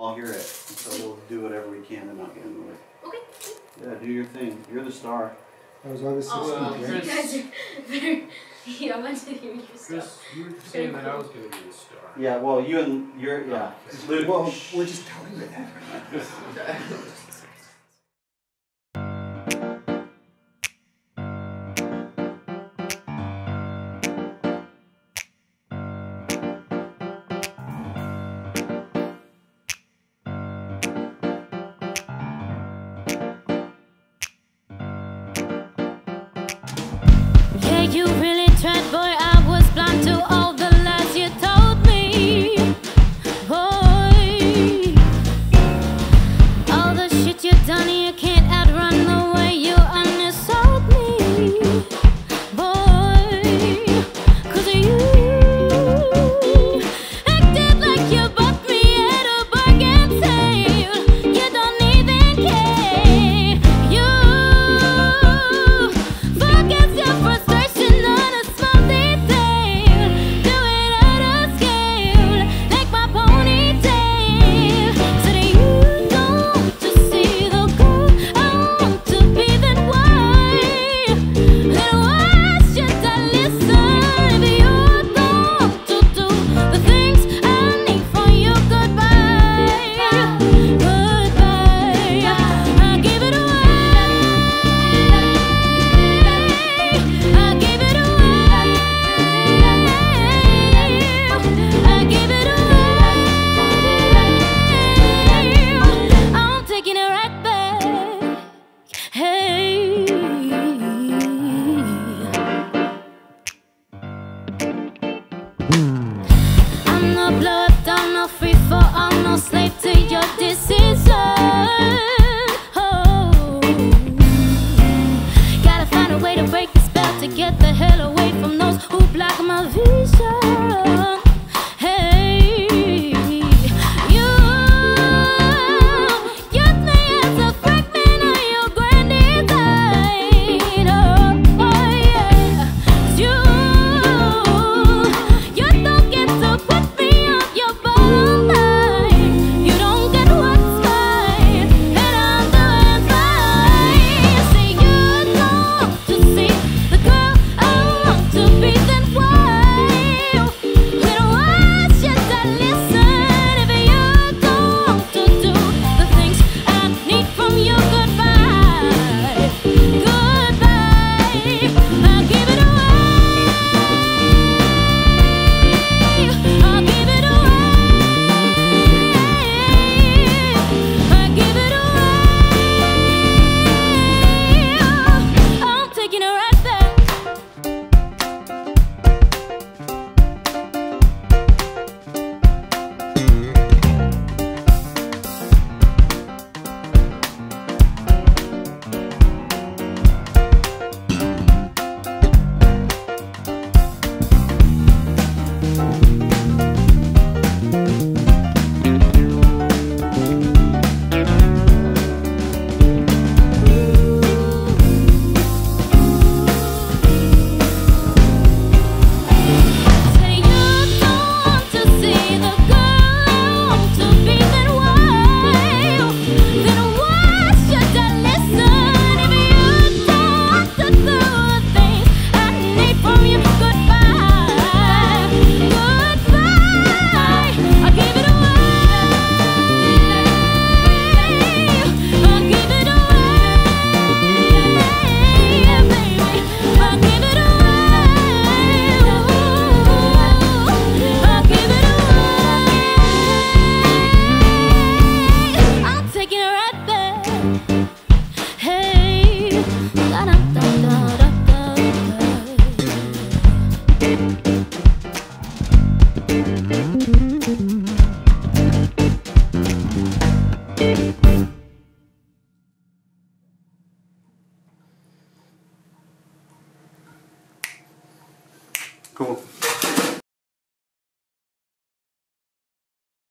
I'll hear it, so we'll do whatever we can to not get in the way. Okay. Yeah, do your thing. You're the star. That was August 16th, Oh, right? you guys are very... Yeah, I want to hear your Chris, stuff. you were saying that I was going to be the star. Yeah, well, you and you're, yeah. Luke. Well, we're just telling you that. Yeah, you really tried, boy. I was blind to all the lies you told me, boy. All the shit you done, you can't outrun the way you undersold me, boy. 'Cause you acted like you bought me at a bargain sale. You don't even care. You forget your frustration on a small detail. Do it out of scale, like my ponytail. So that you don't just see the goal. I want to be that way. Then why should I listen if you're going to do the things I need for your goodbye? Goodbye. I give it away. I give it away. I give it away. I'm taking it right back. Hey. I'm no blow up down, no free for all, no slave to your decision. Oh, gotta find a way to break the spell to get the hell away from those who block my vision.